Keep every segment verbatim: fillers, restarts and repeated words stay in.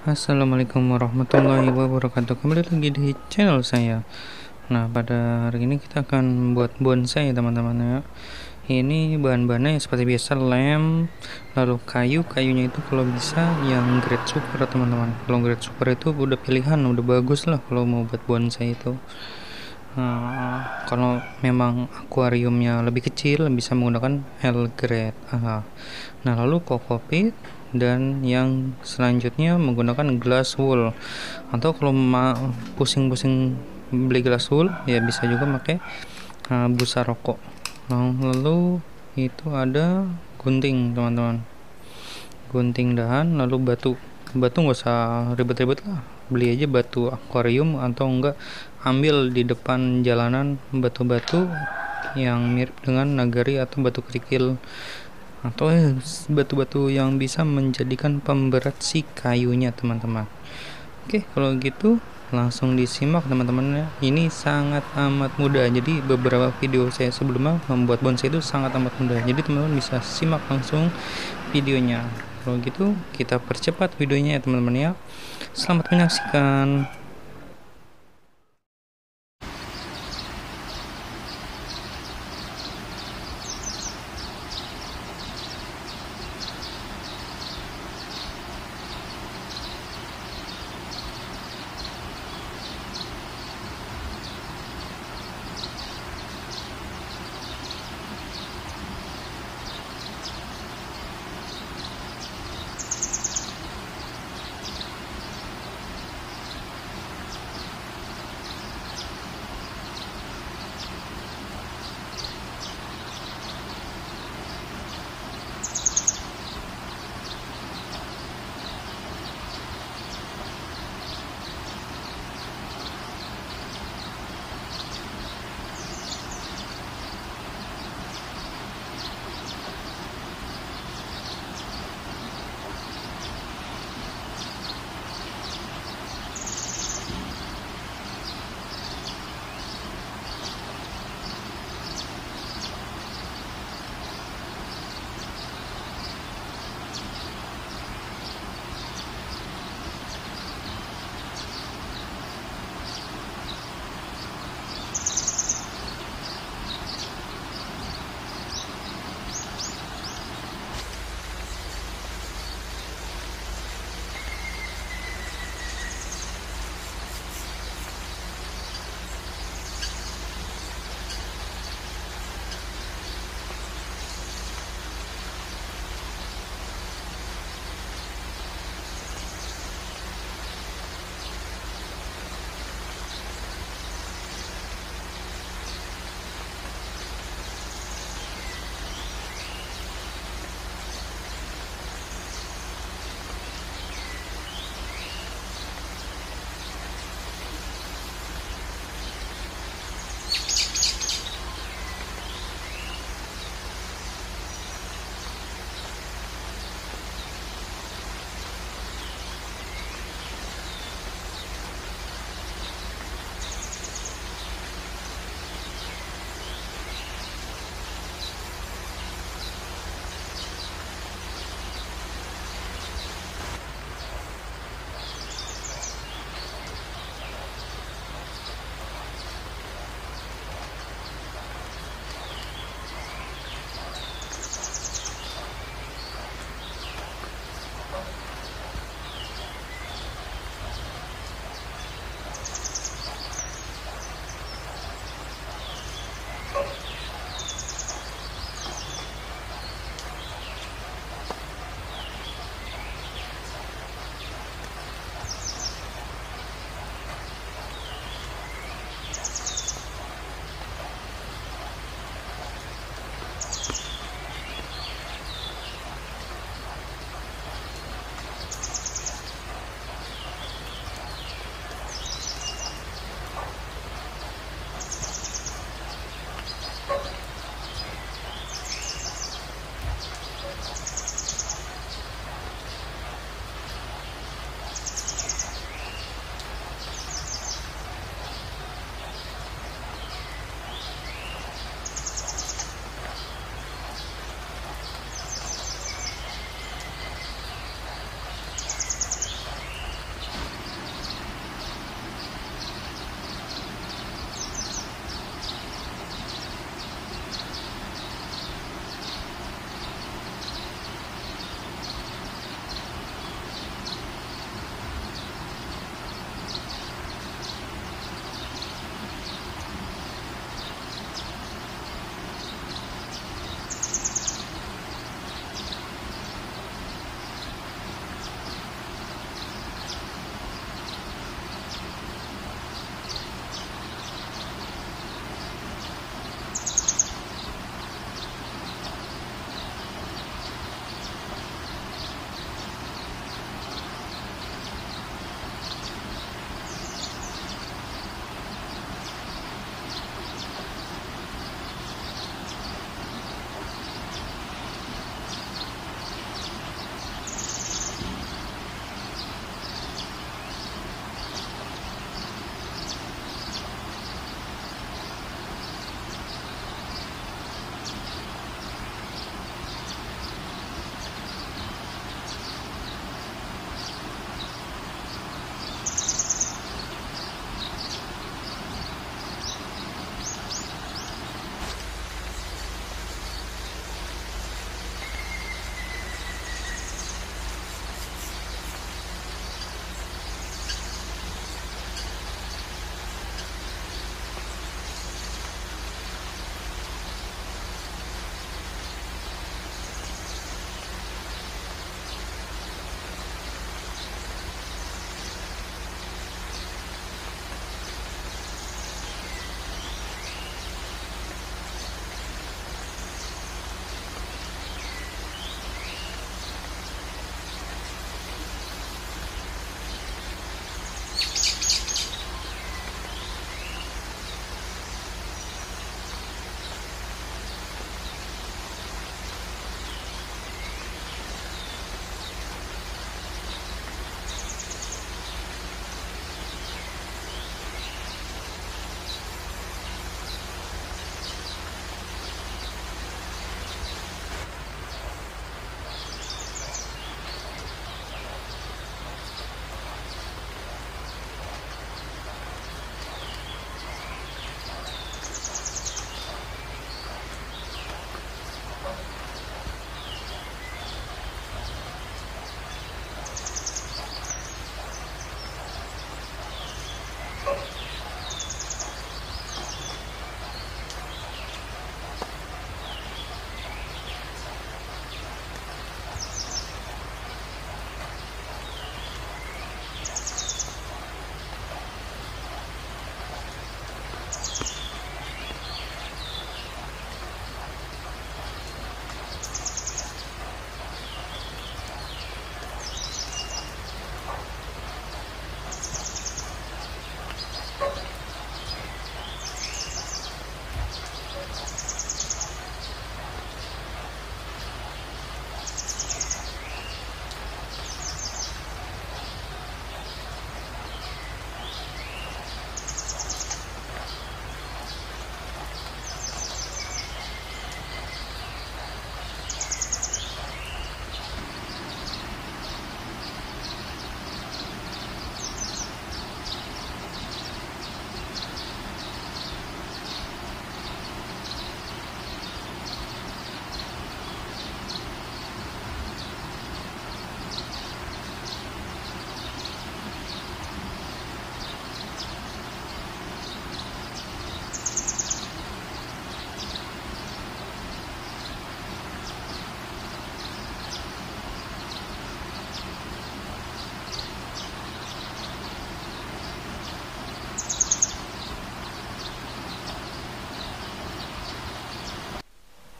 Assalamualaikum warahmatullahi wabarakatuh. Kembali lagi di channel saya. Nah, pada hari ini kita akan buat bonsai teman-teman ya. Ini bahan-bahannya seperti biasa, lem, lalu kayu. Kayunya itu kalau bisa yang grade super teman-teman. Kalau grade super itu udah pilihan, udah bagus lah kalau mau buat bonsai itu. Nah, kalau memang akuariumnya lebih kecil bisa menggunakan L grade. Aha. Nah, lalu kokopit dan yang selanjutnya menggunakan glass wool, atau kalau mau pusing-pusing beli glass wool ya bisa juga pakai uh, busa rokok. Nah, lalu itu ada gunting teman-teman, gunting dahan, lalu batu. Batu nggak usah ribet-ribet lah, beli aja batu akuarium atau enggak ambil di depan jalanan batu-batu yang mirip dengan nagari atau batu kerikil, atau eh, batu-batu yang bisa menjadikan pemberat si kayunya teman-teman. Oke, kalau gitu langsung disimak teman-teman ya. Ini sangat amat mudah. Jadi beberapa video saya sebelumnya membuat bonsai itu sangat amat mudah. Jadi teman-teman bisa simak langsung videonya. Kalau gitu kita percepat videonya ya teman-teman ya. Selamat menyaksikan.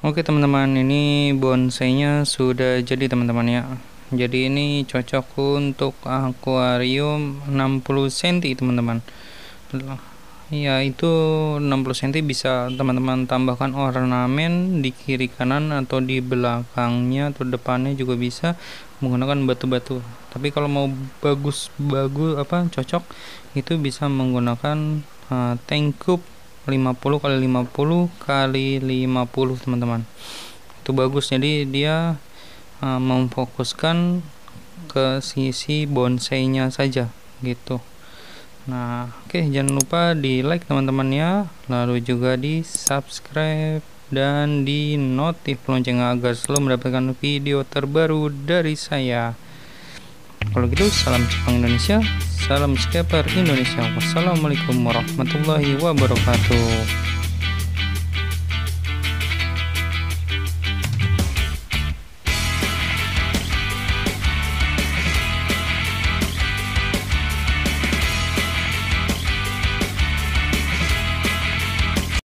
Oke teman-teman, ini bonsainya sudah jadi teman-teman ya. Jadi ini cocok untuk akuarium enam puluh sentimeter teman-teman. Ya itu enam puluh sentimeter bisa teman-teman tambahkan ornamen di kiri kanan atau di belakangnya atau depannya juga bisa menggunakan batu-batu. Tapi kalau mau bagus-bagus apa cocok itu bisa menggunakan uh, tank cup lima puluh kali lima puluh kali lima puluh teman-teman. Itu bagus, jadi dia uh, memfokuskan ke sisi bonsainya saja gitu. Nah oke okay, jangan lupa di like teman-teman ya, lalu juga di subscribe dan di notif lonceng agar selalu mendapatkan video terbaru dari saya. Kalau gitu salam Jepang Indonesia, salam scaper Indonesia. Wassalamualaikum warahmatullahi wabarakatuh.